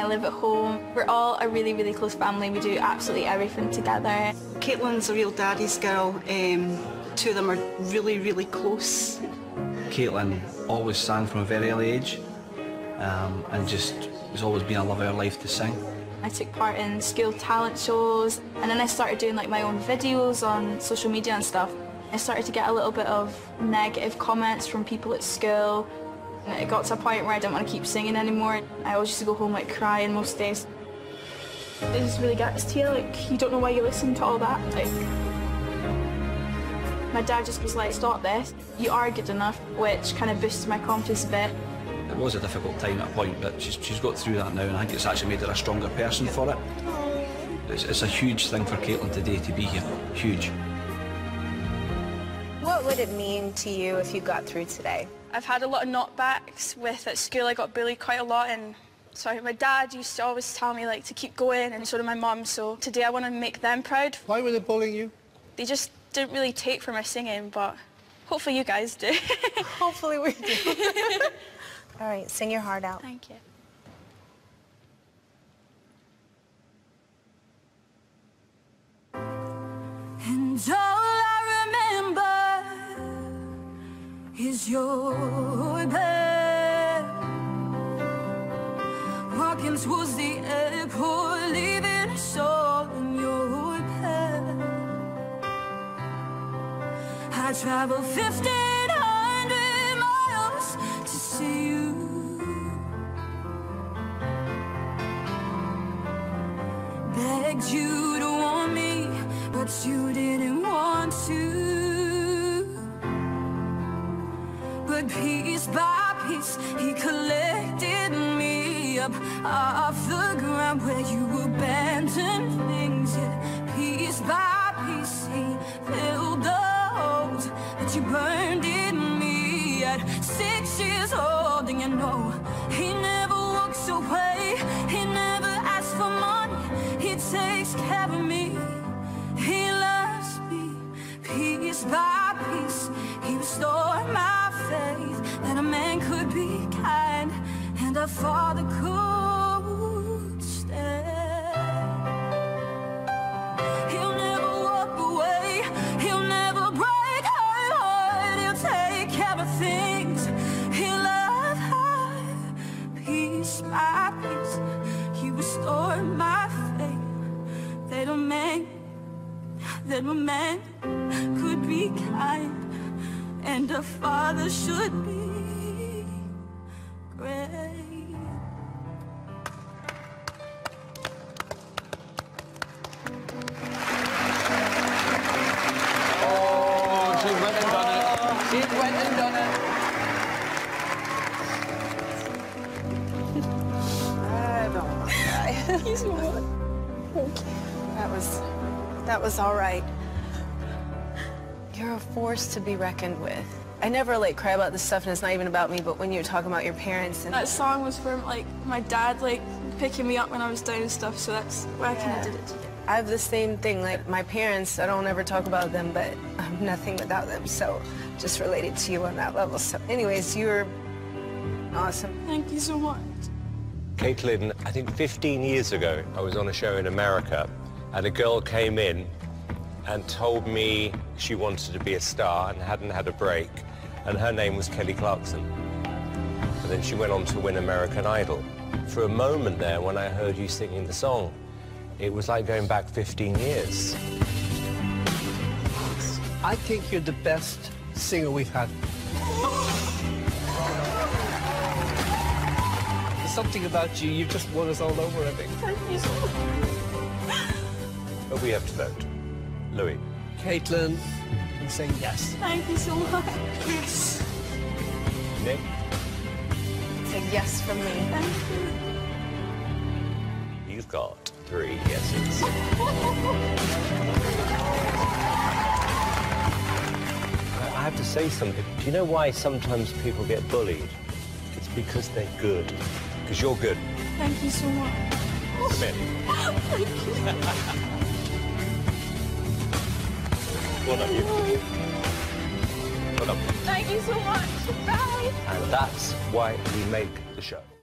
I live at home. We're all a really, really close family. We do absolutely everything together. Caitlin's a real daddy's girl. Two of them are really, really close. Caitlin always sang from a very early age, and just has always been a love of her life to sing. I took part in school talent shows, and then I started doing like my own videos on social media and stuff. I started to get a little bit of negative comments from people at school. And it got to a point where I didn't want to keep singing anymore. I always used to go home like crying most days. It just really gets to you, like you don't know why you listen to all that. Like, my dad just was like, stop this, you are good enough, which kind of boosted my confidence a bit. It was a difficult time at a point, but she's got through that now, and I think it's actually made her a stronger person for it. It's a huge thing for Caitlin today to be here, huge. What would it mean to you if you got through today? I've had a lot of knockbacks with at school. I got bullied quite a lot, and so my dad used to always tell me like to keep going, and so did my mum. So today I want to make them proud. Why were they bullying you? They just didn't really take for my singing, but hopefully you guys do. Hopefully we do. All right, sing your heart out. Thank you. And all I remember is your bed, walking towards the airport, leaving us all in your bed. I traveled 1,500 miles to see you. Begged you to want me, but you didn't want to. But piece by piece, he collected me up off the ground where you abandoned things. Yeah, piece by piece, he filled the holes that you burned in me at 6 years old. And you know, he never walks away, he never asks for money, he takes care of me. He loves me, piece by piece. He restored my faith that a man could be kind and a father could stand. He'll never walk away, he'll never break her heart. He'll take care of things, he'll love her, piece by piece. He restored my faith that a man could be kind and a father should be great. Oh, she went and done it. She went and done it. I don't want to cry. He's what? That was all right. You're a force to be reckoned with. I never like cry about this stuff, and it's not even about me, but when you're talking about your parents and... That song was from like my dad like picking me up when I was down and stuff, so that's why I kind of did it. I have the same thing, like my parents, I don't ever talk about them, but I'm nothing without them, so just related to you on that level. So anyways, you're awesome. Thank you so much. Caitlin, I think 15 years ago, I was on a show in America, and a girl came in and told me she wanted to be a star and hadn't had a break, and her name was Kelly Clarkson. And then she went on to win American Idol. For a moment there, when I heard you singing the song, it was like going back 15 years. I think you're the best singer we've had. There's something about you, you've just won us all over, I think. Thank you so much. But we have to vote. Louis. Caitlin, I'm saying yes. Thank you so much. Nick. It's a yes from me. Thank you. You've got 3 yeses. I have to say something. Do you know why sometimes people get bullied? It's because they're good. Because you're good. Thank you so much. Come in. Thank you. Well done, you. Well done. Thank you so much. Bye. And that's why we make the show.